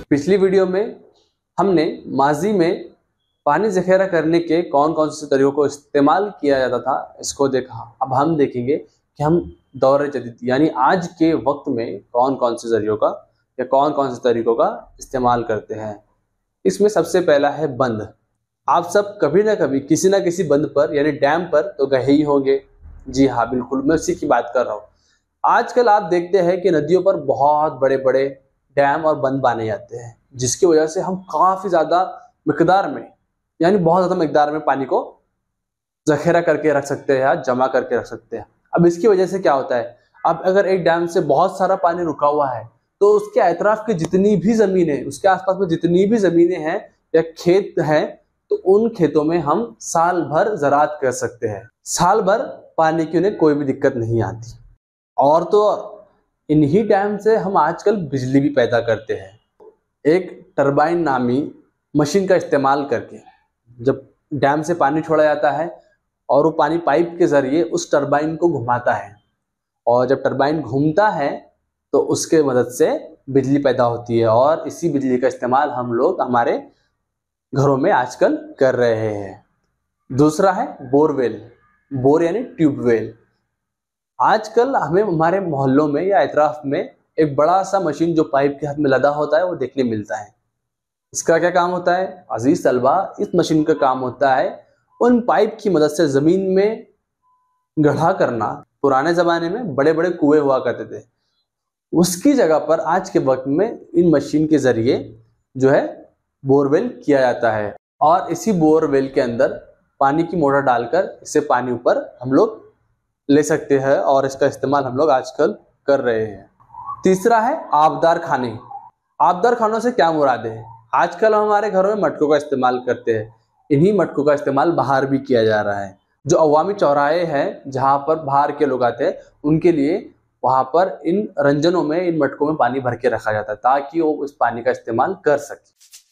पिछली वीडियो में हमने माजी में पानी ज़ख़ीरा करने के कौन कौन से तरीक़ों को इस्तेमाल किया जाता था, इसको देखा। अब हम देखेंगे कि हम दौर जदीद यानी आज के वक्त में कौन कौन से ज़रियों का या कौन कौन से तरीक़ों का इस्तेमाल करते हैं। इसमें सबसे पहला है बंद। आप सब कभी ना कभी किसी ना किसी बंद पर यानी डैम पर तो गए ही होंगे। जी हाँ, बिल्कुल, मैं उसी की बात कर रहा हूँ। आजकल आप देखते हैं कि नदियों पर बहुत बड़े बड़े डैम और बंद बने जाते हैं, जिसकी वजह से हम काफ़ी ज़्यादा मिकदार में यानी बहुत ज़्यादा मिकदार में पानी को ज़ख़ीरा करके रख सकते हैं या जमा करके रख सकते हैं। अब इसकी वजह से क्या होता है, अब अगर एक डैम से बहुत सारा पानी रुका हुआ है तो उसके अतराफ की जितनी भी ज़मीनें, उसके आसपास में जितनी भी ज़मीनें हैं या खेत हैं, तो उन खेतों में हम साल भर ज़राअत कर सकते हैं। साल भर पानी की उन्हें कोई भी दिक्कत नहीं आती। और तो इन्हीं डैम से हम आजकल बिजली भी पैदा करते हैं, एक टरबाइन नामी मशीन का इस्तेमाल करके। जब डैम से पानी छोड़ा जाता है और वो पानी पाइप के ज़रिए उस टरबाइन को घुमाता है, और जब टरबाइन घूमता है तो उसके मदद से बिजली पैदा होती है, और इसी बिजली का इस्तेमाल हम लोग हमारे घरों में आजकल कर रहे हैं। दूसरा है बोरवेल। बोर यानी ट्यूबवेल। आजकल हमें हमारे मोहल्लों में या अतराफ में एक बड़ा सा मशीन जो पाइप के हाथ में लदा होता है वो देखने मिलता है। इसका क्या काम होता है अजीज तलबा? इस मशीन का काम होता है उन पाइप की मदद से ज़मीन में गड्ढा करना। पुराने ज़माने में बड़े बड़े कुएं हुआ करते थे, उसकी जगह पर आज के वक्त में इन मशीन के ज़रिए जो है बोरवेल किया जाता है, और इसी बोरवेल के अंदर पानी की मोटर डालकर इससे पानी ऊपर हम लोग ले सकते हैं, और इसका इस्तेमाल हम लोग आजकल कर रहे हैं। तीसरा है आबदार खाने। आबदार खानों से क्या मुराद है? आजकल हम हमारे घरों में मटकों का इस्तेमाल करते हैं। इन्हीं मटकों का इस्तेमाल बाहर भी किया जा रहा है। जो अवामी चौराहे हैं जहाँ पर बाहर के लोग आते हैं, उनके लिए वहाँ पर इन रंजनों में, इन मटकों में पानी भर के रखा जाता है ताकि वो उस पानी का इस्तेमाल कर सके।